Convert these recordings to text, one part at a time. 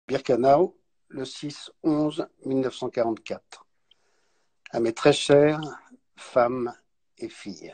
Birkenau, le 6-11-1944. À mes très chères femmes et filles.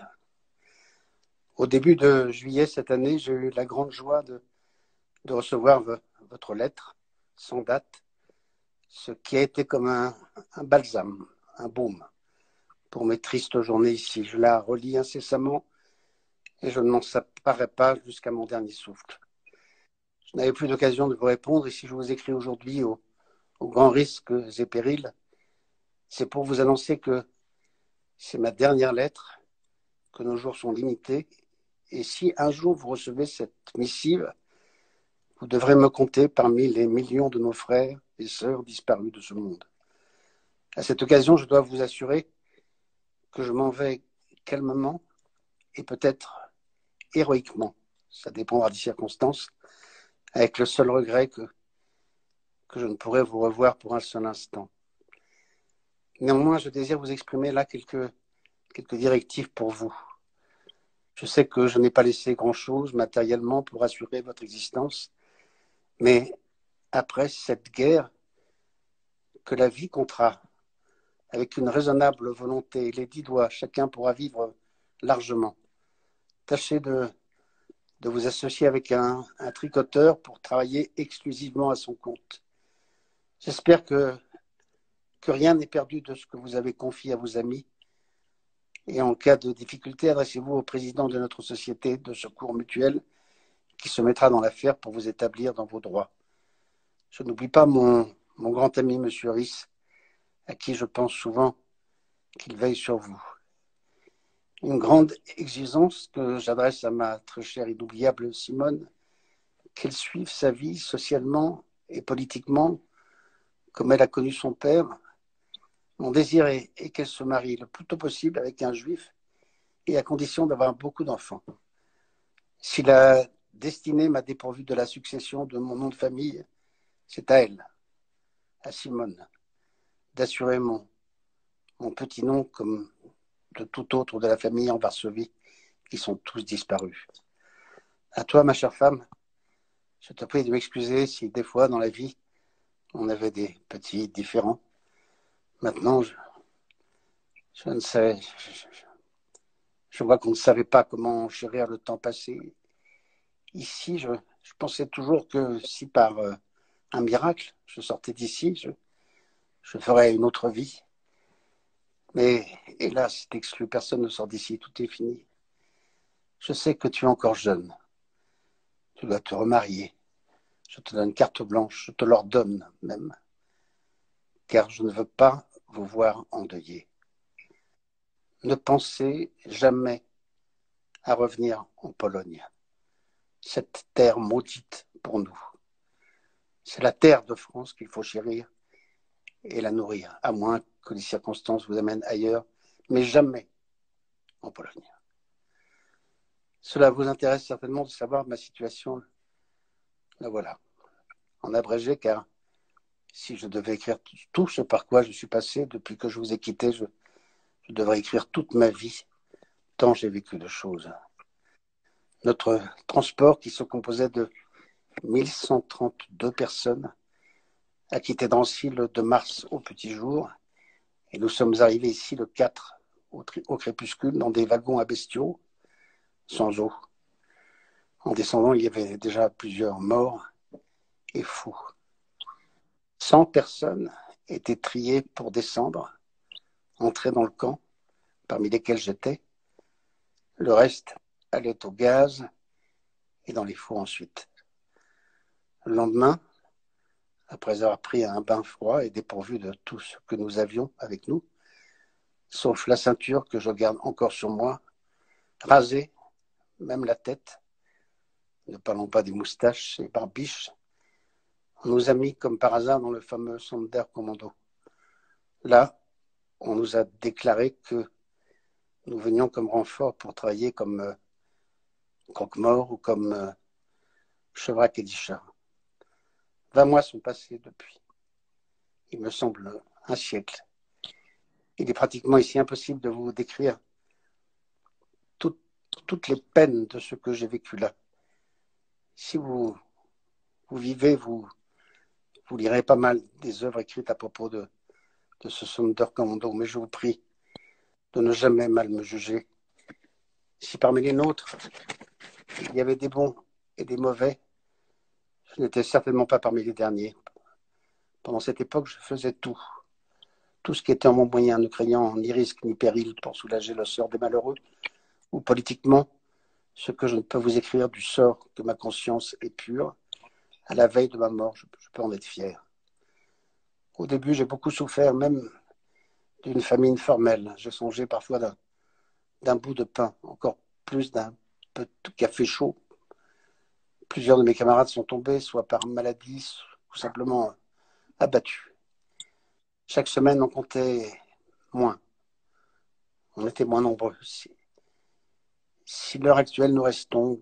Au début de juillet cette année, j'ai eu la grande joie de recevoir votre lettre, sans date, ce qui a été comme un balsame, un baume pour mes tristes journées ici. Je la relis incessamment et je ne m'en séparerai pas jusqu'à mon dernier souffle. Je n'avais plus d'occasion de vous répondre et si je vous écris aujourd'hui aux grands risques et périls, c'est pour vous annoncer que c'est ma dernière lettre, que nos jours sont limités et si un jour vous recevez cette missive, vous devrez me compter parmi les millions de nos frères et sœurs disparus de ce monde. À cette occasion, je dois vous assurer que je m'en vais calmement et peut-être héroïquement, ça dépendra des circonstances, avec le seul regret que je ne pourrai vous revoir pour un seul instant. Néanmoins, je désire vous exprimer là quelques directives pour vous. Je sais que je n'ai pas laissé grand-chose matériellement pour assurer votre existence, mais après cette guerre que la vie comptera, avec une raisonnable volonté, les 10 doigts, chacun pourra vivre largement. Tâchez de vous associer avec un tricoteur pour travailler exclusivement à son compte. J'espère que rien n'est perdu de ce que vous avez confié à vos amis. Et en cas de difficulté, adressez-vous au président de notre société de secours mutuel qui se mettra dans l'affaire pour vous établir dans vos droits. Je n'oublie pas mon grand ami, M. Rhys, à qui je pense souvent qu'il veille sur vous. Une grande exigence que j'adresse à ma très chère et inoubliable Simone, qu'elle suive sa vie socialement et politiquement comme elle a connu son père. Mon désir est qu'elle se marie le plus tôt possible avec un juif et à condition d'avoir beaucoup d'enfants. Si la destinée m'a dépourvu de la succession de mon nom de famille, c'est à elle, à Simone, d'assurer mon petit nom comme de tout autre de la famille en Varsovie, qui sont tous disparus. À toi, ma chère femme, je te prie de m'excuser si des fois dans la vie, on avait des petits différends. Maintenant, je ne sais, je vois qu'on ne savait pas comment chérir le temps passé. Ici, je pensais toujours que si par un miracle, je sortais d'ici, je ferais une autre vie. Mais hélas, c'est exclu, personne ne sort d'ici, tout est fini. Je sais que tu es encore jeune. Tu dois te remarier. Je te donne carte blanche, je te l'ordonne même. Car je ne veux pas vous voir endeuillés. Ne pensez jamais à revenir en Pologne. Cette terre maudite pour nous. C'est la terre de France qu'il faut chérir et la nourrir, à moins que les circonstances vous amènent ailleurs, mais jamais en Pologne. Cela vous intéresse certainement de savoir ma situation. La voilà, en abrégé, car si je devais écrire tout ce par quoi je suis passé depuis que je vous ai quitté, je devrais écrire toute ma vie, tant j'ai vécu de choses. Notre transport, qui se composait de 1132 personnes, a quitté Drancy le 2 mars au petit jour, et nous sommes arrivés ici le 4 au crépuscule dans des wagons à bestiaux, sans eau. En descendant, il y avait déjà plusieurs morts et fous. 100 personnes étaient triées pour descendre, entrer dans le camp, parmi lesquels j'étais. Le reste allait au gaz et dans les fours ensuite. Le lendemain, après avoir pris un bain froid et dépourvu de tout ce que nous avions avec nous, sauf la ceinture que je garde encore sur moi, rasée, même la tête, ne parlons pas des moustaches et barbiches, on nous a mis comme par hasard dans le fameux Sonderkommando. Là, on nous a déclaré que nous venions comme renfort pour travailler comme croque-mort ou comme Chevrac et Dichard. 20 mois sont passés depuis. Il me semble un siècle. Il est pratiquement ici impossible de vous décrire toutes les peines de ce que j'ai vécu là. Si vous vivez, vous Vous lirez pas mal des œuvres écrites à propos de ce Sonderkommando, mais je vous prie de ne jamais mal me juger. Si parmi les nôtres, il y avait des bons et des mauvais, je n'étais certainement pas parmi les derniers. Pendant cette époque, je faisais tout ce qui était en mon moyen, ne craignant ni risque ni péril pour soulager le sort des malheureux, ou politiquement, ce que je ne peux vous écrire du sort de ma conscience est pure, à la veille de ma mort, je peux en être fier. Au début, j'ai beaucoup souffert, même d'une famine formelle. J'ai songé parfois d'un bout de pain, encore plus d'un peu de café chaud. Plusieurs de mes camarades sont tombés, soit par maladie, ou simplement abattus. Chaque semaine, on comptait moins. On était moins nombreux. Si l'heure actuelle, nous restons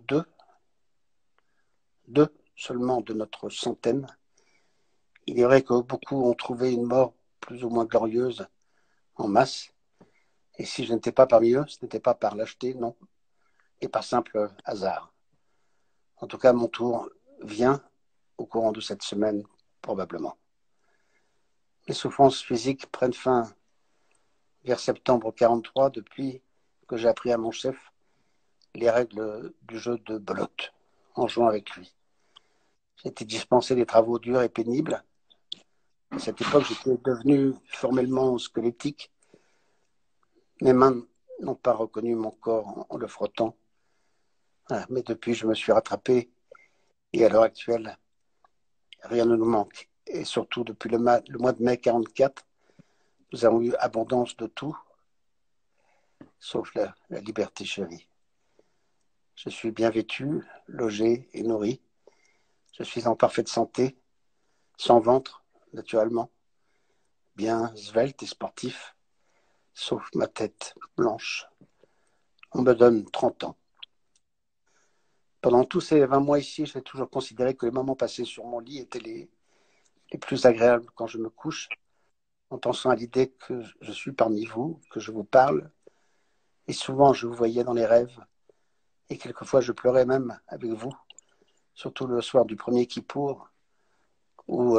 deux seulement de notre centaine, il est vrai que beaucoup ont trouvé une mort plus ou moins glorieuse en masse. Et si je n'étais pas parmi eux, ce n'était pas par lâcheté, non, et par simple hasard. En tout cas, mon tour vient au courant de cette semaine, probablement. Les souffrances physiques prennent fin vers septembre 1943, depuis que j'ai appris à mon chef les règles du jeu de belote, en jouant avec lui. J'ai été dispensé des travaux durs et pénibles. À cette époque, j'étais devenu formellement squelettique. Mes mains n'ont pas reconnu mon corps en le frottant. Mais depuis, je me suis rattrapé et à l'heure actuelle, rien ne nous manque. Et surtout, depuis le mois de mai 1944, nous avons eu abondance de tout, sauf la liberté chérie. Je suis bien vêtu, logé et nourri. Je suis en parfaite santé, sans ventre, naturellement, bien svelte et sportif, sauf ma tête blanche. On me donne 30 ans. Pendant tous ces 20 mois ici, j'ai toujours considéré que les moments passés sur mon lit étaient les plus agréables quand je me couche, en pensant à l'idée que je suis parmi vous, que je vous parle. Et souvent, je vous voyais dans les rêves. Et quelquefois, je pleurais même avec vous, surtout le soir du premier Kippour, où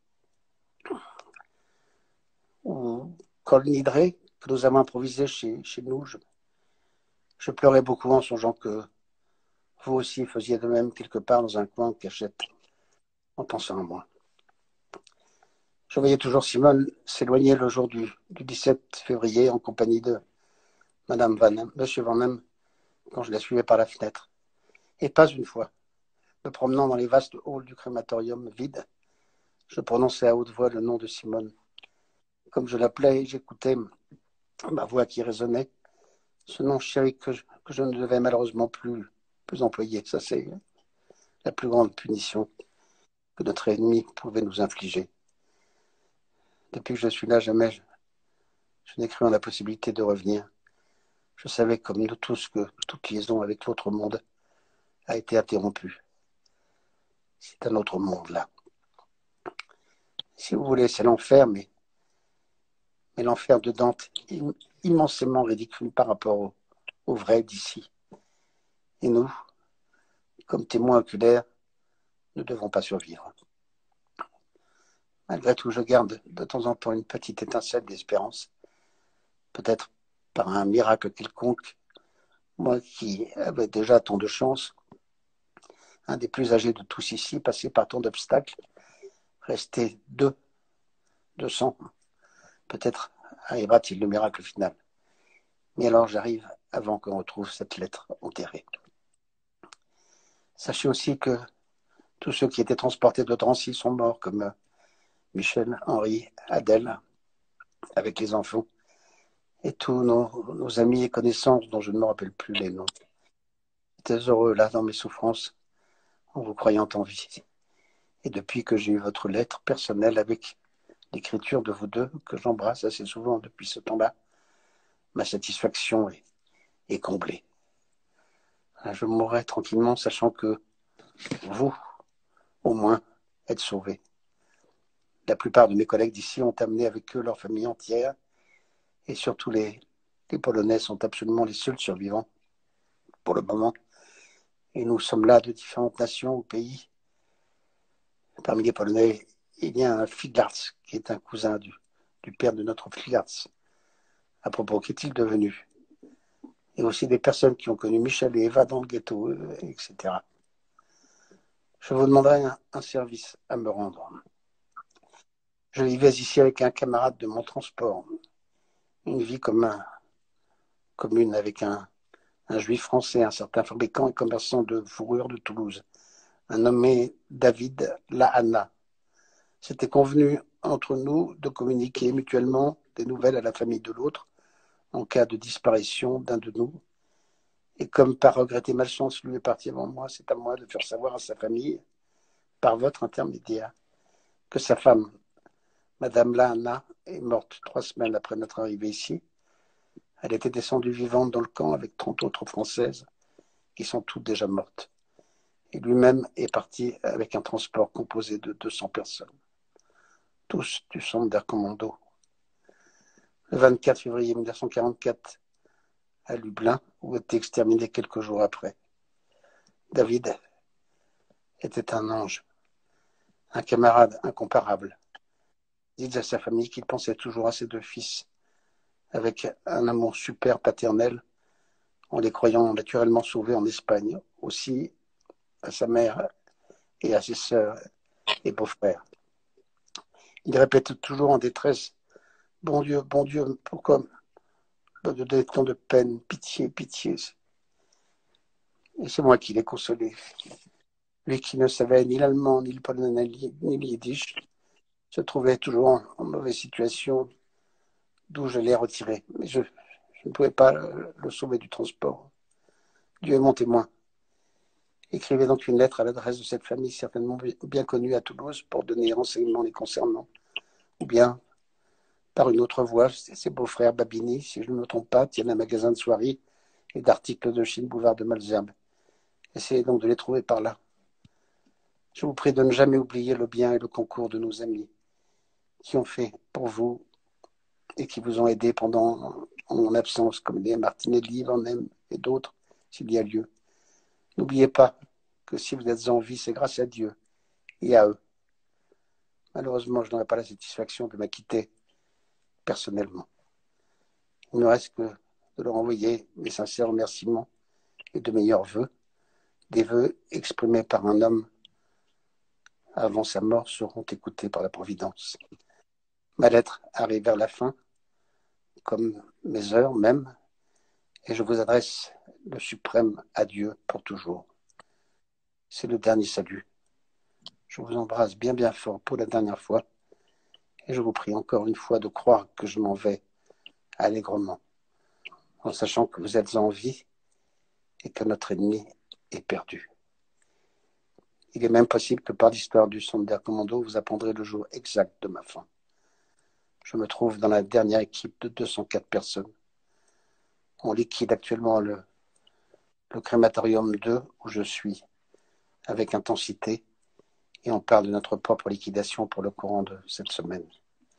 Kol Nidre, que nous avons improvisé chez nous, je pleurais beaucoup en songeant que vous aussi faisiez de même quelque part dans un coin en cachette, en pensant à moi. Je voyais toujours Simone s'éloigner le jour du 17 février en compagnie de Madame Monsieur Van Hem, quand je la suivais par la fenêtre. Et pas une fois, me promenant dans les vastes halls du crématorium vide, je prononçais à haute voix le nom de Simone. Comme je l'appelais, j'écoutais ma voix qui résonnait, ce nom chéri que je ne devais malheureusement plus employer. Ça, c'est la plus grande punition que notre ennemi pouvait nous infliger. Depuis que je suis là, jamais je n'ai cru en la possibilité de revenir. Je savais, comme nous tous, que toute liaison avec l'autre monde a été interrompue. C'est un autre monde, là. Si vous voulez, c'est l'enfer, mais l'enfer de Dante est immensément ridicule par rapport au vrai d'ici. Et nous, comme témoins oculaires, ne devons pas survivre. Malgré tout, je garde de temps en temps une petite étincelle d'espérance, peut-être par un miracle quelconque, moi qui avais déjà tant de chance, un des plus âgés de tous ici, passé par tant d'obstacles, resté 200, peut-être arrivera-t-il le miracle final. Mais alors j'arrive avant qu'on retrouve cette lettre enterrée. Sachez aussi que tous ceux qui étaient transportés de Drancy sont morts, comme Michel, Henri, Adèle, avec les enfants, et tous nos amis et connaissances dont je ne me rappelle plus les noms. J'étais heureux là dans mes souffrances, en vous croyant en vie. Et depuis que j'ai eu votre lettre personnelle avec l'écriture de vous deux, que j'embrasse assez souvent depuis ce temps-là, ma satisfaction est comblée. Je mourrai tranquillement, sachant que vous, au moins, êtes sauvés. La plupart de mes collègues d'ici ont amené avec eux leur famille entière, et surtout les Polonais sont absolument les seuls survivants, pour le moment. Et nous sommes là de différentes nations ou pays. Parmi les Polonais, il y a un Fligartz qui est un cousin du père de notre Fligartz. À propos, qu'est-il devenu? Et aussi des personnes qui ont connu Michel et Eva dans le ghetto, etc. Je vous demanderai un service à me rendre. Je vivais ici avec un camarade de mon transport, une vie commune avec un juif français, un certain fabricant et commerçant de fourrure de Toulouse, un nommé David Lahana. C'était convenu entre nous de communiquer mutuellement des nouvelles à la famille de l'autre en cas de disparition d'un de nous. Et comme par regretter malchance lui est parti avant moi, c'est à moi de faire savoir à sa famille, par votre intermédiaire, que sa femme, Madame Lahana, est morte 3 semaines après notre arrivée ici. Elle était descendue vivante dans le camp avec 30 autres Françaises qui sont toutes déjà mortes. Et lui-même est parti avec un transport composé de 200 personnes, tous du centre d'Air Commando. Le 24 février 1944, à Lublin, où était exterminé quelques jours après. David était un ange, un camarade incomparable. Dites à sa famille qu'il pensait toujours à ses 2 fils, avec un amour super paternel, en les croyant naturellement sauvés en Espagne, aussi à sa mère et à ses sœurs et beaux-frères. Il répète toujours en détresse, bon Dieu, pourquoi me donner tant de peine, pitié, pitié. Et c'est moi qui l'ai consolé. Lui qui ne savait ni l'allemand, ni le polonais, ni le yiddish, se trouvait toujours en mauvaise situation, d'où je l'ai retiré. Mais je ne pouvais pas le sauver du transport. Dieu est mon témoin. Écrivez donc une lettre à l'adresse de cette famille certainement bien connue à Toulouse pour donner renseignements les concernant. Ou bien, par une autre voie, ses beaux-frères Babini, si je ne me trompe pas, tiennent un magasin de soieries et d'articles de Chine, boulevard de Malesherbes. Essayez donc de les trouver par là. Je vous prie de ne jamais oublier le bien et le concours de nos amis qui ont fait pour vous et qui vous ont aidé pendant mon absence, comme les Martinelli, Van Hem et d'autres, s'il y a lieu. N'oubliez pas que si vous êtes en vie, c'est grâce à Dieu et à eux. Malheureusement, je n'aurai pas la satisfaction de m'acquitter personnellement. Il ne reste que de leur envoyer mes sincères remerciements et de meilleurs vœux. Des vœux exprimés par un homme avant sa mort seront écoutés par la Providence. Ma lettre arrive vers la fin, comme mes heures même, et je vous adresse le suprême adieu pour toujours. C'est le dernier salut. Je vous embrasse bien bien fort pour la dernière fois, et je vous prie encore une fois de croire que je m'en vais allègrement, en sachant que vous êtes en vie et que notre ennemi est perdu. Il est même possible que par l'histoire du centre d'Air Commando, vous apprendrez le jour exact de ma fin. Je me trouve dans la dernière équipe de 204 personnes. On liquide actuellement le crématorium 2 où je suis, avec intensité, et on parle de notre propre liquidation pour le courant de cette semaine.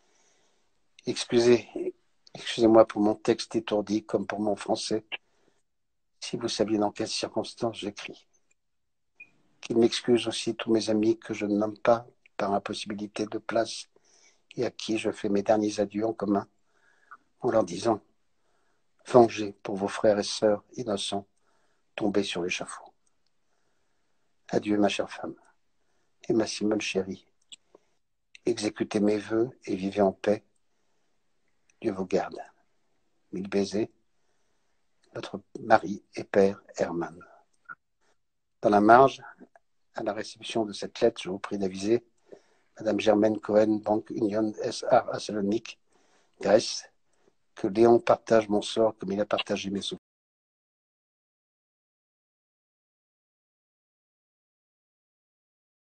Excusez-moi pour mon texte étourdi comme pour mon français, si vous saviez dans quelles circonstances j'écris. Qu'il m'excuse aussi tous mes amis que je ne nomme pas par impossibilité de place et à qui je fais mes derniers adieux en commun en leur disant « Vengez pour vos frères et sœurs innocents tombés sur l'échafaud. » Adieu ma chère femme et ma Simone chérie. Exécutez mes vœux et vivez en paix. Dieu vous garde. Mille baisers. Votre mari et père Herman. Dans la marge, à la réception de cette lettre, je vous prie d'aviser Madame Germaine Cohen, Banque Union S.A. à Salonique, Grèce, que Léon partage mon sort comme il a partagé mes souffrances.